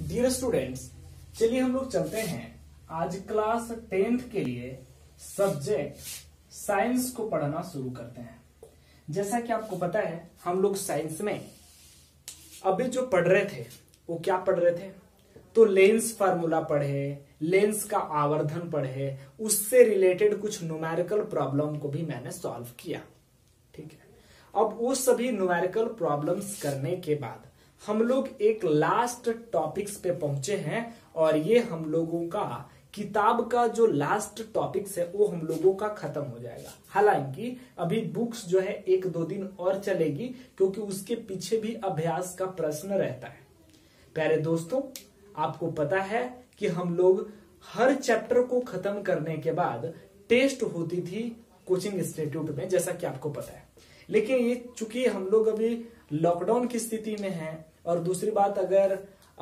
Dear students, चलिए हम लोग चलते हैं आज क्लास 10th के लिए सब्जेक्ट साइंस को पढ़ना शुरू करते हैं। जैसा कि आपको पता है, हम लोग साइंस में अभी जो पढ़ रहे थे वो क्या पढ़ रहे थे, तो लेंस फार्मूला पढ़े, लेंस का आवर्धन पढ़े, उससे रिलेटेड कुछ न्यूमेरिकल प्रॉब्लम को भी मैंने सॉल्व किया। ठीक है, अब वो सभी न्यूमेरिकल प्रॉब्लम्स करने के बाद हम लोग एक लास्ट टॉपिक्स पे पहुंचे हैं और ये हम लोगों का किताब का जो लास्ट टॉपिक्स है वो हम लोगों का खत्म हो जाएगा। हालांकि अभी बुक्स जो है 1-2 दिन और चलेगी, क्योंकि उसके पीछे भी अभ्यास का प्रश्न रहता है। प्यारे दोस्तों, आपको पता है कि हम लोग हर चैप्टर को खत्म करने के बाद टेस्ट होती थी कोचिंग इंस्टीट्यूट में, जैसा कि आपको पता है। लेकिन ये चूंकि हम लोग अभी लॉकडाउन की स्थिति में हैं, और दूसरी बात, अगर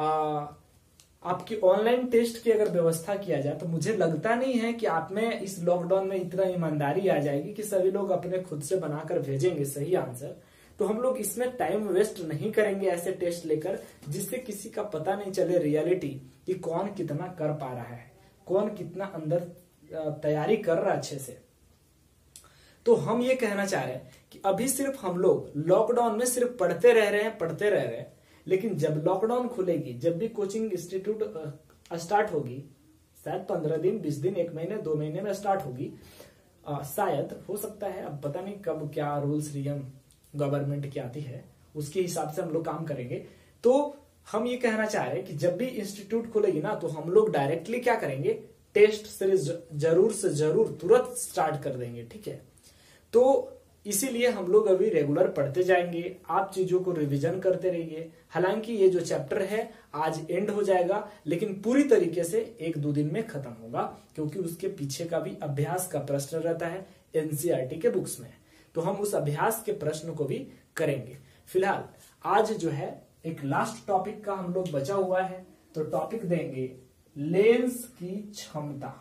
आपकी ऑनलाइन टेस्ट की अगर व्यवस्था किया जाए तो मुझे लगता नहीं है कि आप में इस लॉकडाउन में इतना ईमानदारी आ जाएगी कि सभी लोग अपने खुद से बनाकर भेजेंगे सही आंसर। तो हम लोग इसमें टाइम वेस्ट नहीं करेंगे ऐसे टेस्ट लेकर जिससे किसी का पता नहीं चले रियलिटी कि कौन कितना कर पा रहा है, कौन कितना अंदर तैयारी कर रहा है अच्छे से। तो हम ये कहना चाह रहे हैं कि अभी सिर्फ हम लोग लॉकडाउन में सिर्फ पढ़ते रह रहे हैं, लेकिन जब लॉकडाउन खुलेगी, जब भी कोचिंग इंस्टीट्यूट स्टार्ट होगी, शायद 15 दिन, 20 दिन, 1 महीने, 2 महीने में स्टार्ट होगी, शायद, हो सकता है, अब पता नहीं कब क्या रूल्स नियम गवर्नमेंट की आती है, उसके हिसाब से हम लोग काम करेंगे। तो हम ये कहना चाह रहे हैं कि जब भी इंस्टीट्यूट खुलेगी ना, तो हम लोग डायरेक्टली क्या करेंगे, टेस्ट सीरीज जरूर से जरूर तुरंत स्टार्ट कर देंगे। ठीक है, तो इसीलिए हम लोग अभी रेगुलर पढ़ते जाएंगे, आप चीजों को रिवीजन करते रहिए। हालांकि ये जो चैप्टर है आज एंड हो जाएगा, लेकिन पूरी तरीके से 1-2 दिन में खत्म होगा, क्योंकि उसके पीछे का भी अभ्यास का प्रश्न रहता है एनसीईआरटी के बुक्स में। तो हम उस अभ्यास के प्रश्न को भी करेंगे। फिलहाल आज जो है एक लास्ट टॉपिक का हम लोग बचा हुआ है, तो टॉपिक देंगे लेंस की क्षमता।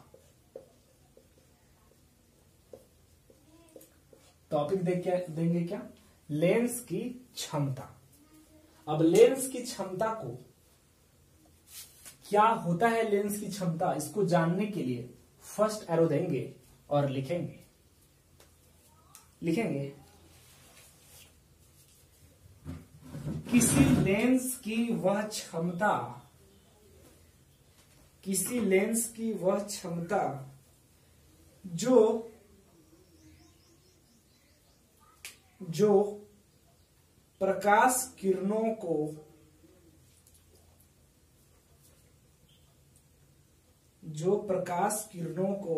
टॉपिक देंगे क्या, लेंस की क्षमता। अब लेंस की क्षमता को, क्या होता है लेंस की क्षमता, इसको जानने के लिए फर्स्ट एरो देंगे और लिखेंगे किसी लेंस की वह क्षमता जो प्रकाश किरणों को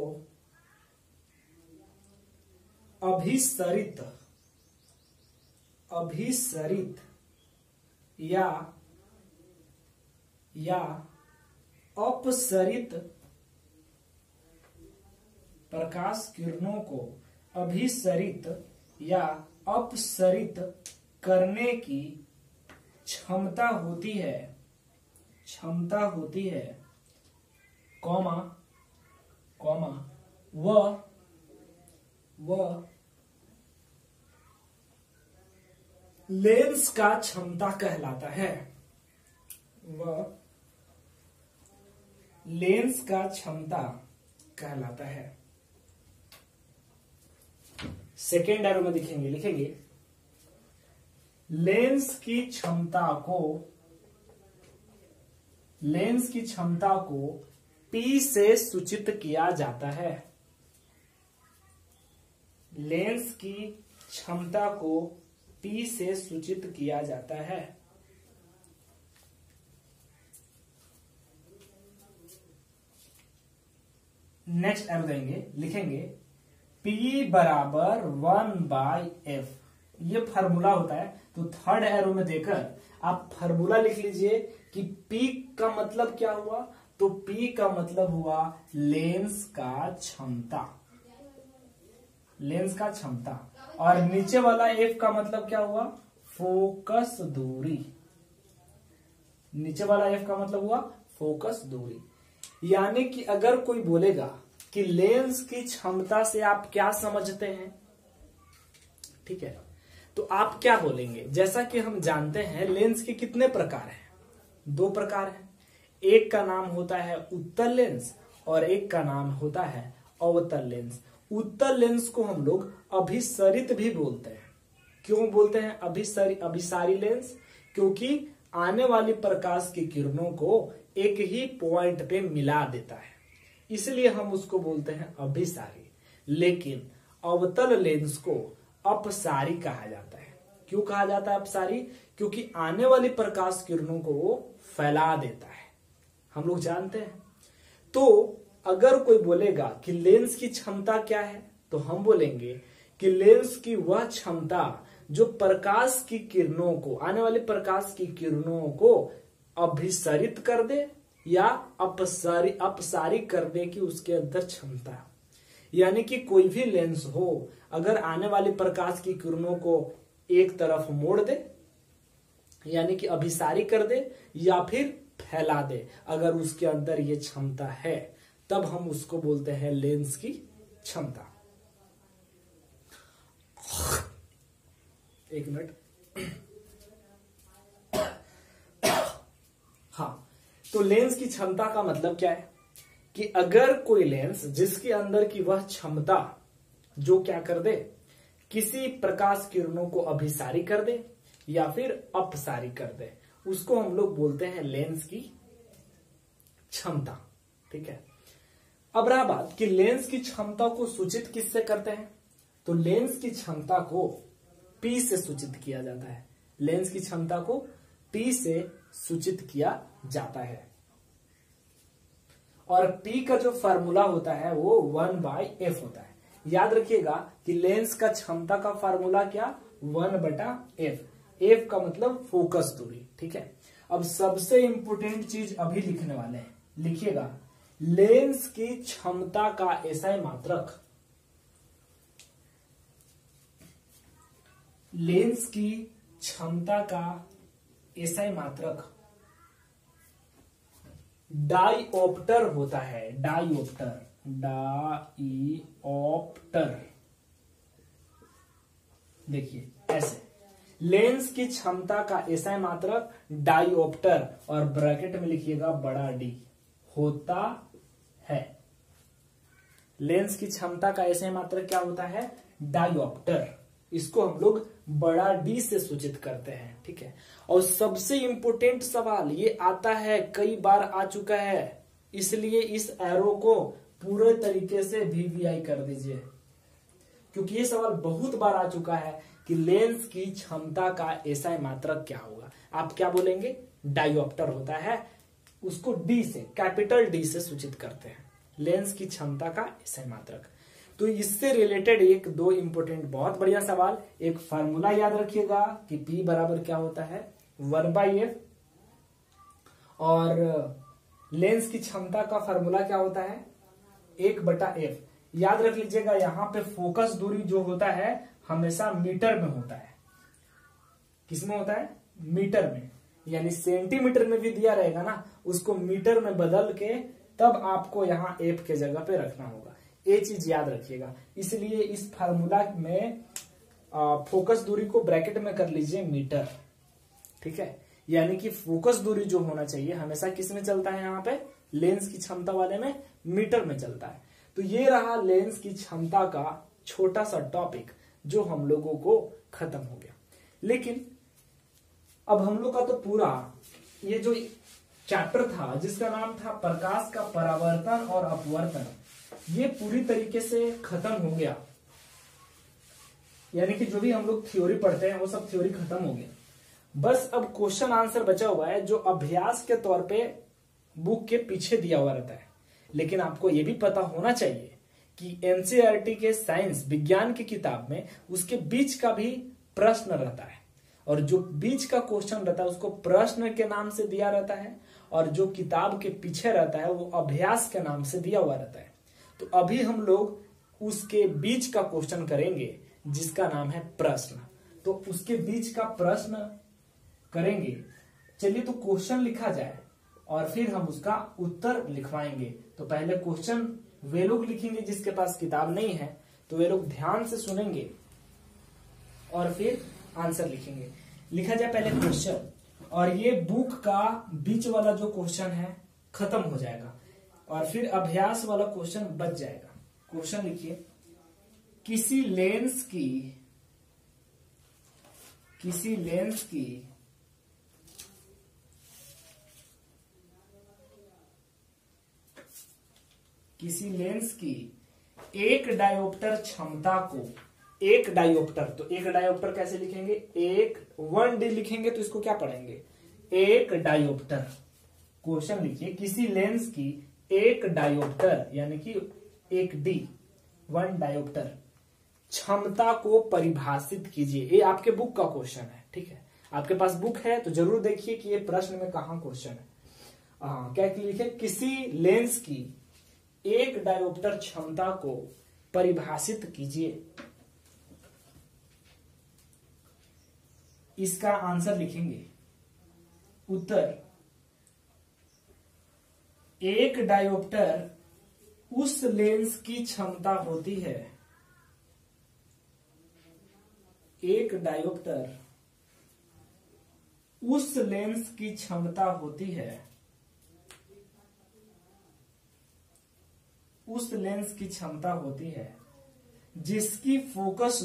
अभिसरित या अपसरित, प्रकाश किरणों को अभिसरित या अपसरित करने की क्षमता होती है, कॉमा वह लेंस का क्षमता कहलाता है। वह लेंस का क्षमता कहलाता है। सेकेंड एरो में लिखेंगे लेंस की क्षमता को P से सूचित किया जाता है। लेंस की क्षमता को P से सूचित किया जाता है। नेक्स्ट एरो लिखेंगे P बराबर 1/f, ये फार्मूला होता है। तो थर्ड एरो में देकर आप फार्मूला लिख लीजिए कि P का मतलब क्या हुआ, तो P का मतलब हुआ लेंस का क्षमता, और नीचे वाला F का मतलब क्या हुआ, फोकस दूरी। नीचे वाला F का मतलब हुआ फोकस दूरी। यानी कि अगर कोई बोलेगा कि लेंस की क्षमता से आप क्या समझते हैं, ठीक है, तो आप क्या बोलेंगे? जैसा कि हम जानते हैं लेंस के कितने प्रकार हैं, 2 प्रकार हैं। एक का नाम होता है उत्तल लेंस और एक का नाम होता है अवतल लेंस। उत्तल लेंस को हम लोग अभिसरित भी बोलते हैं। क्यों बोलते हैं अभिसारी लेंस? क्योंकि आने वाली प्रकाश की किरणों को एक ही पॉइंट पे मिला देता है, इसलिए हम उसको बोलते हैं अभिसारी। लेकिन अवतल लेंस को अपसारी कहा जाता है। क्यों कहा जाता है अपसारी? क्योंकि आने वाली प्रकाश किरणों को वो फैला देता है, हम लोग जानते हैं। तो अगर कोई बोलेगा कि लेंस की क्षमता क्या है, तो हम बोलेंगे कि लेंस की वह क्षमता जो प्रकाश की किरणों को, आने वाली प्रकाश की किरणों को अभिसरित कर दे या अपसारी कर दे की उसके अंदर क्षमता। यानी कि कोई भी लेंस हो, अगर आने वाली प्रकाश की किरणों को एक तरफ मोड़ दे, यानी कि अभिसारी कर दे या फिर फैला दे, अगर उसके अंदर ये क्षमता है, तब हम उसको बोलते हैं लेंस की क्षमता। एक मिनट। हाँ, तो लेंस की क्षमता का मतलब क्या है कि अगर कोई लेंस जिसके अंदर की वह क्षमता जो क्या कर दे, किसी प्रकाश किरणों को अभिसारी कर दे या फिर अपसारी कर दे, उसको हम लोग बोलते हैं लेंस की क्षमता। ठीक है। अब रहा बात कि लेंस की क्षमता को सूचित किससे करते हैं, तो लेंस की क्षमता को P से सूचित किया जाता है। लेंस की क्षमता को P से सूचित किया जाता है और P का जो फार्मूला होता है वो 1/f होता है। याद रखिएगा कि लेंस का क्षमता का फार्मूला क्या, 1/f। f का मतलब फोकस दूरी। ठीक है। अब सबसे इंपोर्टेंट चीज अभी लिखने वाले हैं, लिखिएगा। लेंस की क्षमता का एसआई मात्रक, लेंस की क्षमता का एसआई मात्रक डाईऑप्टर होता है। डाईऑप्टर, डाईऑप्टर। देखिए ऐसे, लेंस की क्षमता का एसआई मात्रक डाईऑप्टर और ब्रैकेट में लिखिएगा बड़ा डी होता है। लेंस की क्षमता का एसआई मात्रक क्या होता है, डाईऑप्टर। इसको हम लोग बड़ा डी से सूचित करते हैं। ठीक है। और सबसे इंपोर्टेंट सवाल ये आता है, कई बार आ चुका है, इसलिए इस एरो को पूरे तरीके से वीवीआई कर दीजिए, क्योंकि ये सवाल बहुत बार आ चुका है कि लेंस की क्षमता का एसआई मात्रक क्या होगा। आप क्या बोलेंगे, डाईऑप्टर होता है, उसको डी से, कैपिटल डी से सूचित करते हैं, लेंस की क्षमता का एसआई मात्रक। तो इससे रिलेटेड एक दो इंपोर्टेंट बहुत बढ़िया सवाल, एक फार्मूला याद रखिएगा कि P बराबर क्या होता है, 1/f, और लेंस की क्षमता का फार्मूला क्या होता है, 1/f। याद रख लीजिएगा, यहां पे फोकस दूरी जो होता है हमेशा मीटर में होता है। किसमें होता है, मीटर में, यानी सेंटीमीटर में भी दिया रहेगा ना, उसको मीटर में बदल के तब आपको यहाँ f के जगह पे रखना होगा। ये चीज याद रखिएगा। इसलिए इस फार्मूला में फोकस दूरी को ब्रैकेट में कर लीजिए मीटर। ठीक है। यानी कि फोकस दूरी जो होना चाहिए हमेशा किस में चलता है, यहाँ पे लेंस की क्षमता वाले में मीटर में चलता है। तो ये रहा लेंस की क्षमता का छोटा सा टॉपिक जो हम लोगों को खत्म हो गया। लेकिन अब हम लोग का तो पूरा ये जो चैप्टर था जिसका नाम था प्रकाश का परावर्तन और अपवर्तन, ये पूरी तरीके से खत्म हो गया। यानी कि जो भी हम लोग थ्योरी पढ़ते हैं वो सब थ्योरी खत्म हो गया। बस अब क्वेश्चन आंसर बचा हुआ है जो अभ्यास के तौर पे बुक के पीछे दिया हुआ रहता है। लेकिन आपको ये भी पता होना चाहिए कि एनसीईआरटी के साइंस विज्ञान की किताब में उसके बीच का भी प्रश्न रहता है, और जो बीच का क्वेश्चन रहता है उसको प्रश्न के नाम से दिया रहता है, और जो किताब के पीछे रहता है वो अभ्यास के नाम से दिया हुआ रहता है। तो अभी हम लोग उसके बीच का क्वेश्चन करेंगे जिसका नाम है प्रश्न। तो उसके बीच का प्रश्न करेंगे। चलिए तो क्वेश्चन लिखा जाए और फिर हम उसका उत्तर लिखवाएंगे। तो पहले क्वेश्चन वे लोग लिखेंगे जिसके पास किताब नहीं है, तो वे लोग ध्यान से सुनेंगे और फिर आंसर लिखेंगे। लिखा जाए पहले क्वेश्चन, और ये बुक का बीच वाला जो क्वेश्चन है खत्म हो जाएगा और फिर अभ्यास वाला क्वेश्चन बच जाएगा। क्वेश्चन लिखिए, किसी लेंस की एक डायोप्टर क्षमता को, एक डायोप्टर, तो एक डायोप्टर कैसे लिखेंगे, 1D लिखेंगे तो इसको क्या पढ़ेंगे, एक डायोप्टर। क्वेश्चन लिखिए, किसी लेंस की एक डायोप्टर यानी कि 1D 1 डायोप्टर क्षमता को परिभाषित कीजिए। ये आपके बुक का क्वेश्चन है, ठीक है। आपके पास बुक है तो जरूर देखिए कि ये प्रश्न में कहां क्वेश्चन है। क्या लिखे, किसी लेंस की एक डायोप्टर क्षमता को परिभाषित कीजिए। इसका आंसर लिखेंगे, उत्तर, एक डायोप्टर उस लेंस की क्षमता होती है, एक डायोप्टर उस लेंस की क्षमता होती है, उस लेंस की क्षमता होती है जिसकी फोकस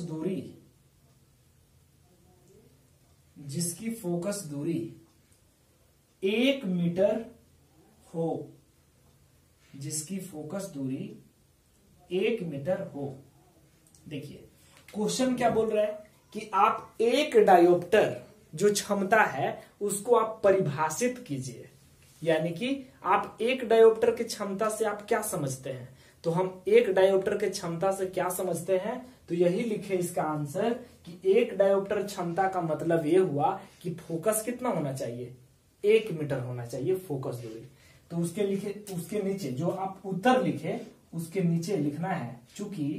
दूरी 1 मीटर हो, जिसकी फोकस दूरी 1 मीटर हो। देखिए क्वेश्चन क्या बोल रहा है कि आप एक डायोप्टर जो क्षमता है उसको आप परिभाषित कीजिए, यानी कि आप एक डायोप्टर की क्षमता से आप क्या समझते हैं। तो हम एक डायोप्टर की क्षमता से क्या समझते हैं, तो यही लिखे इसका आंसर कि एक डायोप्टर क्षमता का मतलब ये हुआ कि फोकस कितना होना चाहिए, 1 मीटर होना चाहिए फोकस दूरी। तो उसके नीचे जो आप उत्तर लिखे उसके नीचे लिखना है, चूंकि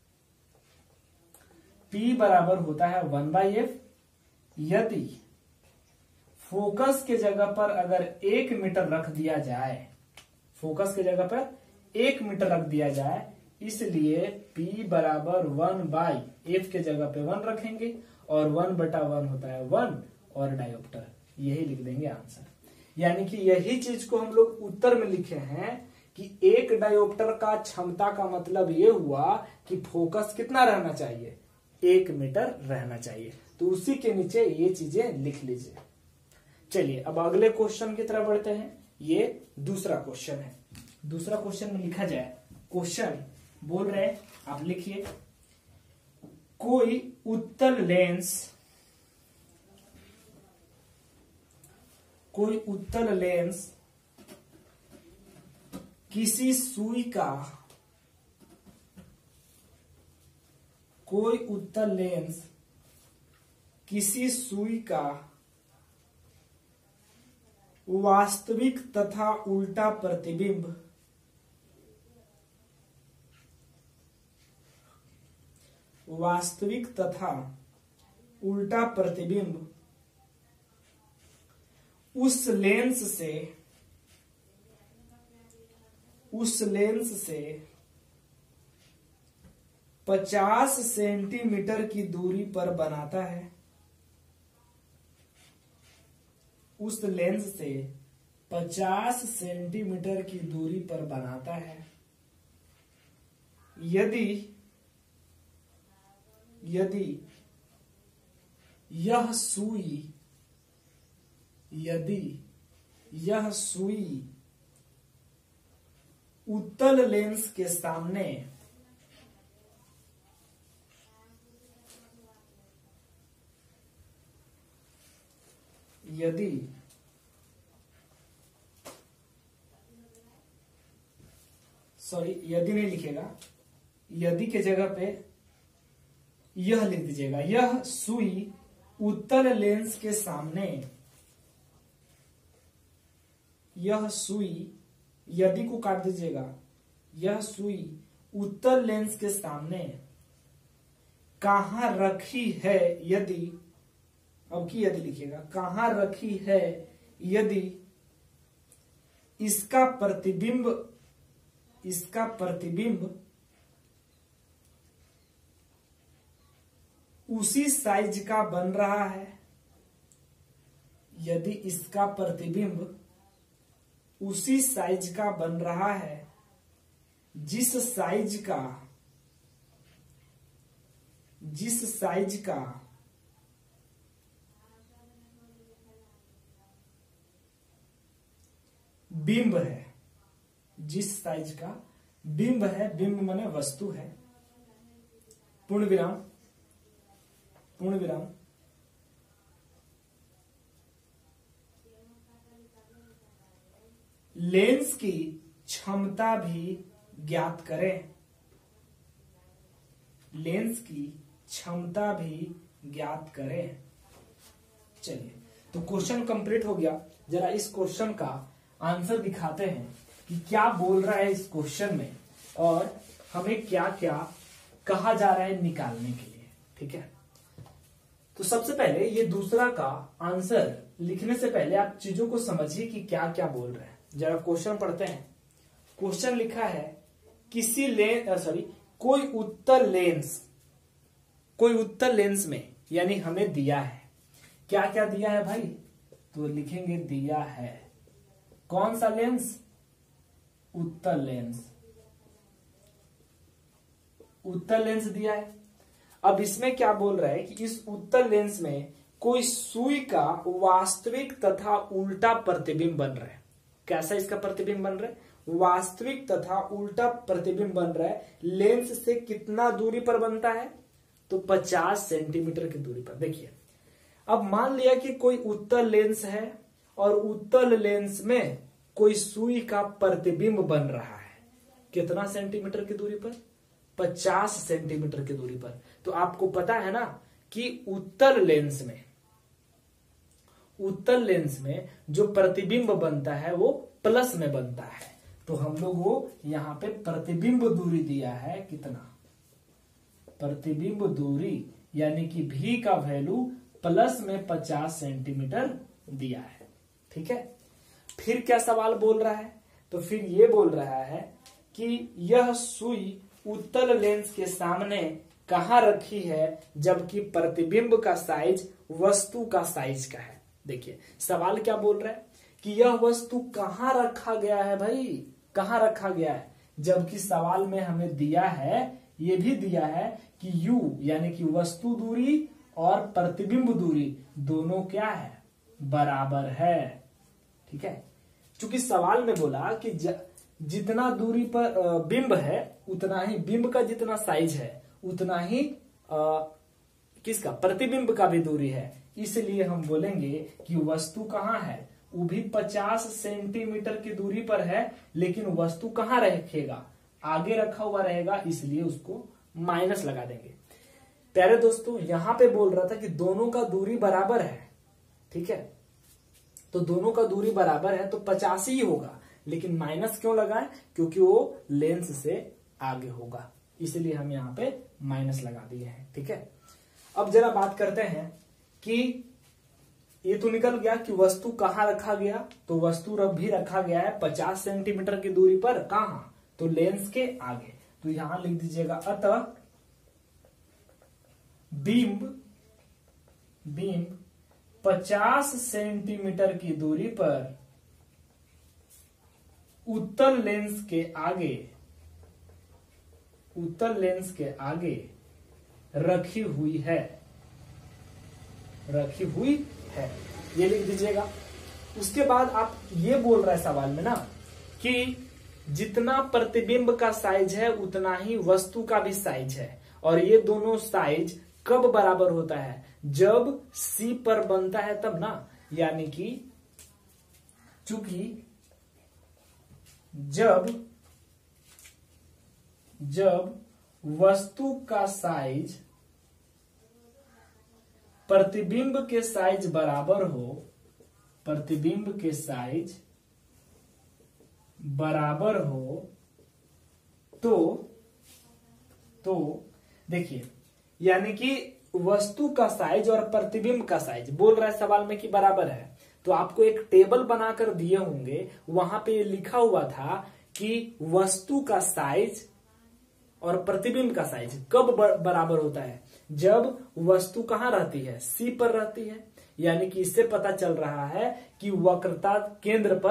P बराबर होता है 1/f, यदि फोकस के जगह पर अगर 1 मीटर रख दिया जाए, फोकस के जगह पर 1 मीटर रख दिया जाए, इसलिए P बराबर 1/f के जगह पे 1 रखेंगे और 1/1 होता है 1 और डायोप्टर, यही लिख देंगे आंसर। यानी कि यही चीज को हम लोग उत्तर में लिखे हैं कि एक डायोप्टर का क्षमता का मतलब ये हुआ कि फोकस कितना रहना चाहिए, 1 मीटर रहना चाहिए। तो उसी के नीचे ये चीजें लिख लीजिए। चलिए अब अगले क्वेश्चन की तरफ बढ़ते हैं। ये दूसरा क्वेश्चन है। दूसरा क्वेश्चन में लिखा जाए, क्वेश्चन बोल रहे हैं, आप लिखिए, कोई उत्तल लेंस किसी सुई का, कोई उत्तल लेंस किसी सुई का वास्तविक तथा उल्टा प्रतिबिंब उस लेंस से 50 सेंटीमीटर की दूरी पर बनाता है, उस लेंस से 50 सेंटीमीटर की दूरी पर बनाता है, यदि यह सुई उत्तल लेंस के सामने यदि नहीं लिखेगा, यदि के जगह पे यह लिख दीजिएगा, यह सुई उत्तल लेंस के सामने, यह सुई, यदि को काट दीजिएगा, यह सुई उत्तल लेंस के सामने कहां रखी है, यदि, अब की यदि लिखिएगा, कहां रखी है यदि इसका प्रतिबिंब उसी साइज का बन रहा है, यदि इसका प्रतिबिंब उसी साइज का बन रहा है जिस साइज का बिंब है, जिस साइज का बिंब है, बिंब माने वस्तु है, पूर्ण विराम, पूर्ण विराम, लेंस की क्षमता भी ज्ञात करें, लेंस की क्षमता भी ज्ञात करें। चलिए, तो क्वेश्चन कंप्लीट हो गया। जरा इस क्वेश्चन का आंसर दिखाते हैं कि क्या बोल रहा है इस क्वेश्चन में और हमें क्या क्या कहा जा रहा है निकालने के लिए। ठीक है, तो सबसे पहले ये दूसरा का आंसर लिखने से पहले आप चीजों को समझिए कि क्या क्या बोल रहे हैं। जरा क्वेश्चन पढ़ते हैं। क्वेश्चन लिखा है कोई उत्तल लेंस में, यानी हमें दिया है, क्या क्या दिया है भाई, तो लिखेंगे दिया है कौन सा लेंस, उत्तल लेंस, उत्तल लेंस दिया है। अब इसमें क्या बोल रहा है कि इस उत्तल लेंस में कोई सुई का वास्तविक तथा उल्टा प्रतिबिंब बन रहा है। कैसा इसका प्रतिबिंब बन रहा है, वास्तविक तथा उल्टा प्रतिबिंब बन रहा है। लेंस से कितना दूरी पर बनता है, तो 50 सेंटीमीटर की दूरी पर। देखिए, अब मान लिया कि कोई उत्तल लेंस है और उत्तल लेंस में कोई सुई का प्रतिबिंब बन रहा है, कितना सेंटीमीटर की दूरी पर, 50 सेंटीमीटर की दूरी पर। तो आपको पता है ना कि उत्तल लेंस में जो प्रतिबिंब बनता है वो प्लस में बनता है। तो हम लोग वो यहां पे प्रतिबिंब दूरी दिया है, कितना, प्रतिबिंब दूरी यानी कि भी का वैल्यू प्लस में 50 सेंटीमीटर दिया है। ठीक है, फिर क्या सवाल बोल रहा है, तो फिर ये बोल रहा है कि यह सुई उत्तल लेंस के सामने कहां रखी है जबकि प्रतिबिंब का साइज वस्तु का साइज का है। देखिए, सवाल क्या बोल रहा है कि यह वस्तु कहां रखा गया है भाई, कहां रखा गया है, जबकि सवाल में हमें दिया है, ये भी दिया है कि u यानी कि वस्तु दूरी और प्रतिबिंब दूरी दोनों क्या है, बराबर है। ठीक है, चूंकि सवाल में बोला कि जितना दूरी पर बिंब है उतना ही, बिंब का जितना साइज है उतना ही किसका, प्रतिबिंब का भी दूरी है, इसलिए हम बोलेंगे कि वस्तु कहां है, वो भी 50 सेंटीमीटर की दूरी पर है, लेकिन वस्तु कहां रखेगा, आगे रखा हुआ रहेगा, इसलिए उसको माइनस लगा देंगे। प्यारे दोस्तों, यहां पे बोल रहा था कि दोनों का दूरी बराबर है। ठीक है, तो दोनों का दूरी बराबर है तो 50 ही होगा, लेकिन माइनस क्यों लगाए, क्योंकि वो लेंस से आगे होगा, इसलिए हम यहाँ पे माइनस लगा दिए हैं। ठीक है, अब जरा बात करते हैं कि ये तो निकल गया कि वस्तु कहां रखा गया, तो वस्तु भी रखा गया है 50 सेंटीमीटर की दूरी पर, कहां, तो लेंस के आगे। तो यहां लिख दीजिएगा अतः बिंब 50 सेंटीमीटर की दूरी पर उत्तल लेंस के आगे रखी हुई है, ये लिख दीजिएगा। उसके बाद आप ये बोल रहे हैं सवाल में ना कि जितना प्रतिबिंब का साइज है उतना ही वस्तु का भी साइज है, और ये दोनों साइज कब बराबर होता है, जब C पर बनता है तब ना, यानी कि चूंकि जब वस्तु का साइज प्रतिबिंब के साइज बराबर हो, प्रतिबिंब के साइज बराबर हो तो देखिए, यानी कि वस्तु का साइज और प्रतिबिंब का साइज बोल रहा है सवाल में कि बराबर है, तो आपको एक टेबल बनाकर दिए होंगे, वहां पे लिखा हुआ था कि वस्तु का साइज और प्रतिबिंब का साइज कब बराबर होता है, जब वस्तु कहां रहती है, C पर रहती है। यानी कि इससे पता चल रहा है कि वक्रता केंद्र पर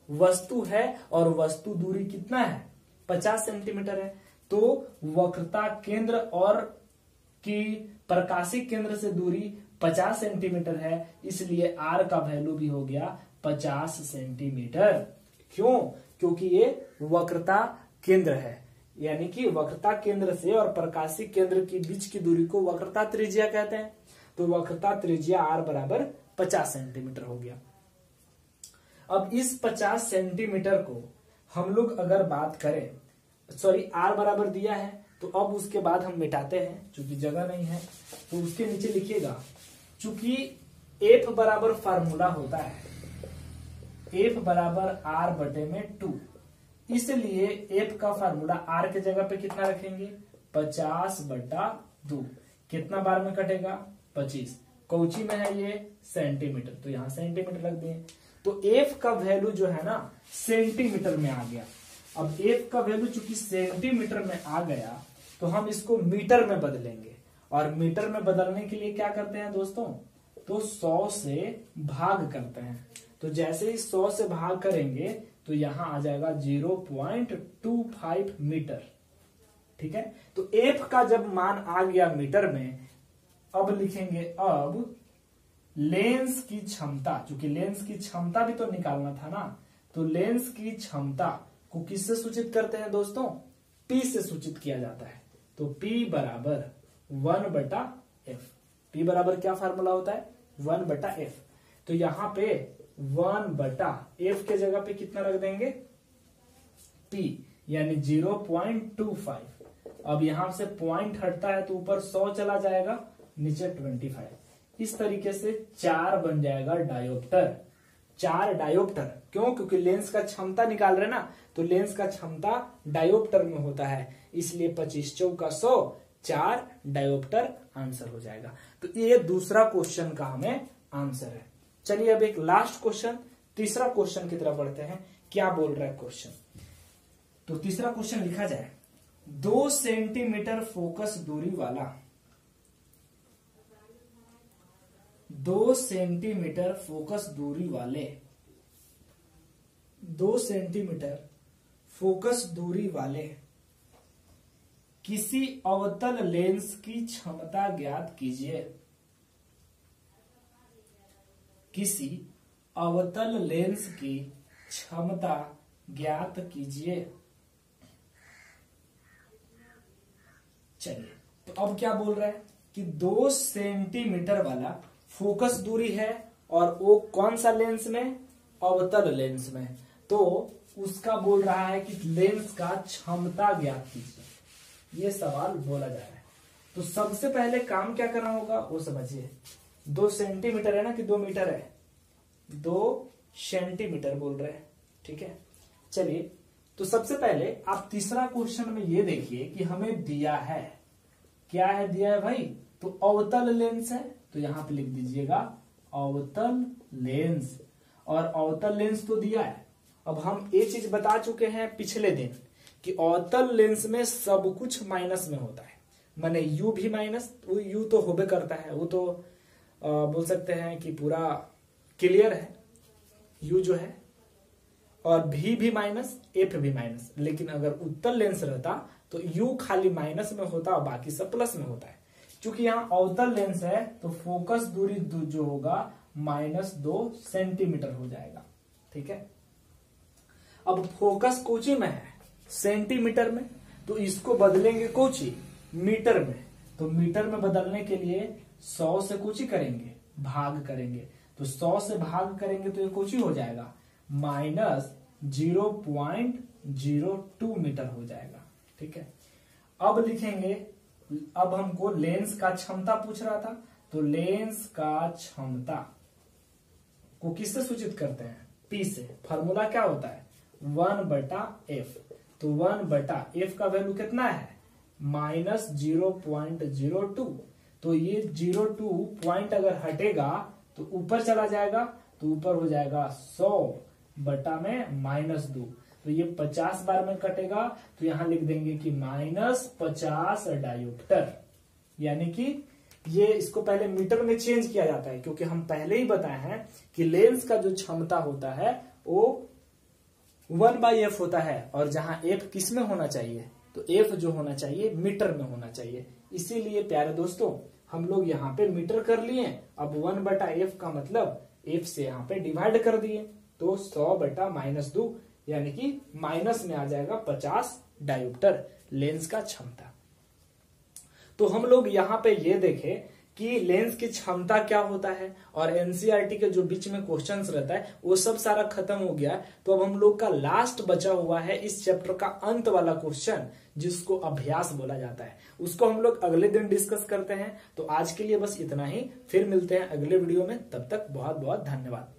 वस्तु है और वस्तु दूरी कितना है 50 सेंटीमीटर है, तो वक्रता केंद्र और की प्रकाशिक केंद्र से दूरी 50 सेंटीमीटर है, इसलिए r का वैल्यू भी हो गया 50 सेंटीमीटर। क्यों? क्योंकि ये वक्रता केंद्र है, यानी कि वक्रता केंद्र से और प्रकाशिक केंद्र के बीच की दूरी को वक्रता त्रिज्या कहते हैं। तो वक्रता त्रिज्या r बराबर 50 सेंटीमीटर हो गया। अब इस 50 सेंटीमीटर को हम लोग अगर बात करें, सॉरी r बराबर दिया है, तो अब उसके बाद हम मिटाते हैं, चूंकि जगह नहीं है तो उसके नीचे लिखिएगा, चूंकि f बराबर फार्मूला होता है f बराबर r बटे में 2, इसलिए f का फार्मूला r के जगह पे कितना रखेंगे 50 बटा 2। कितना बार में कटेगा 25, कौची में है ये सेंटीमीटर, तो यहाँ सेंटीमीटर रख दिए। तो f का वैल्यू जो है ना सेंटीमीटर में आ गया। अब f का वैल्यू चूंकि सेंटीमीटर में आ गया तो हम इसको मीटर में बदलेंगे, और मीटर में बदलने के लिए क्या करते हैं दोस्तों, तो 100 से भाग करते हैं। तो जैसे ही 100 से भाग करेंगे तो यहां आ जाएगा 0.25 मीटर। ठीक है, तो f का जब मान आ गया मीटर में, अब लिखेंगे अब लेंस की क्षमता, क्योंकि लेंस की क्षमता भी तो निकालना था ना, तो लेंस की क्षमता को किससे सूचित करते हैं दोस्तों, P से सूचित किया जाता है। तो P बराबर 1 बटा F। P बराबर क्या फार्मूला होता है 1 बटा F। तो यहां पे 1 बटा F के जगह पे कितना रख देंगे P, यानी 0.25। अब यहां से पॉइंट हटता है तो ऊपर 100 चला जाएगा, नीचे 25। इस तरीके से 4 बन जाएगा डायोप्टर। 4 डायोप्टर, क्यों? क्योंकि लेंस का क्षमता निकाल रहे ना, तो लेंस का क्षमता डायोप्टर में होता है, इसलिए 25 चौका 100, 4 डायोप्टर आंसर हो जाएगा। तो ये दूसरा क्वेश्चन का हमें आंसर है। चलिए अब एक लास्ट क्वेश्चन, तीसरा क्वेश्चन की तरफ बढ़ते हैं। क्या बोल रहा है क्वेश्चन? तो तीसरा क्वेश्चन लिखा जाए, 2 सेंटीमीटर फोकस दूरी वाला 2 सेंटीमीटर फोकस दूरी वाले 2 सेंटीमीटर फोकस दूरी वाले किसी अवतल लेंस की क्षमता ज्ञात कीजिए। किसी अवतल लेंस की क्षमता ज्ञात कीजिए। चलिए, तो अब क्या बोल रहा है कि 2 सेंटीमीटर वाला फोकस दूरी है, और वो कौन सा लेंस में, अवतल लेंस में। तो उसका बोल रहा है कि लेंस का क्षमता ज्ञात कीजिए, ये सवाल बोला जा रहा है। तो सबसे पहले काम क्या करना होगा वो समझिए। 2 सेंटीमीटर है ना कि 2 मीटर है, 2 सेंटीमीटर बोल रहे हैं। ठीक है, चलिए, तो सबसे पहले आप तीसरा क्वेश्चन में ये देखिए कि हमें दिया है, क्या है दिया है भाई, तो अवतल लेंस है, तो यहां पे लिख दीजिएगा अवतल लेंस, और अवतल लेंस तो दिया है। अब हम ये चीज बता चुके हैं पिछले दिन कि अवतल लेंस में सब कुछ माइनस में होता है, माने u भी माइनस, u तो होबे करता है, वो तो बोल सकते हैं कि पूरा क्लियर है u जो है, और v भी माइनस, f भी माइनस। लेकिन अगर उत्तल लेंस रहता तो u खाली माइनस में होता और बाकी सब प्लस में होता है। क्योंकि यहाँ अवतल लेंस है तो फोकस दूरी जो होगा -2 सेंटीमीटर हो जाएगा। ठीक है, अब फोकस कोची में है, सेंटीमीटर में, तो इसको बदलेंगे कोची, मीटर में। तो मीटर में बदलने के लिए 100 से कोची करेंगे, भाग करेंगे। तो 100 से भाग करेंगे तो ये कोची हो जाएगा -0.02 मीटर हो जाएगा। ठीक है, अब लिखेंगे, अब हमको लेंस का क्षमता पूछ रहा था, तो लेंस का क्षमता को किससे सूचित करते हैं, P से। फार्मूला क्या होता है 1 बटा F। तो 1 बटा F का वैल्यू कितना है -0.02। तो ये 0.2 पॉइंट अगर हटेगा तो ऊपर चला जाएगा, तो ऊपर हो जाएगा 100 बटा में -2। तो ये 50 बार में कटेगा, तो यहां लिख देंगे कि -50 डायोप्टर। यानी कि ये इसको पहले मीटर में चेंज किया जाता है, क्योंकि हम पहले ही बताए हैं कि लेंस का जो क्षमता होता है वो 1/f होता है, और जहां f किस में होना चाहिए, तो f जो होना चाहिए मीटर में होना चाहिए। इसीलिए प्यारे दोस्तों हम लोग यहाँ पे मीटर कर लिए। अब 1/f का मतलब f से यहाँ पे डिवाइड कर दिए, तो 100/-2 यानी कि माइनस में आ जाएगा 50 डायोप्टर लेंस का क्षमता। तो हम लोग यहाँ पे ये देखे कि लेंस की क्षमता क्या होता है, और एनसीईआरटी के जो बीच में क्वेश्चंस रहता है वो सब सारा खत्म हो गया। तो अब हम लोग का लास्ट बचा हुआ है इस चैप्टर का अंत वाला क्वेश्चन, जिसको अभ्यास बोला जाता है। उसको हम लोग अगले दिन डिस्कस करते हैं। तो आज के लिए बस इतना ही, फिर मिलते हैं अगले वीडियो में। तब तक बहुत बहुत धन्यवाद।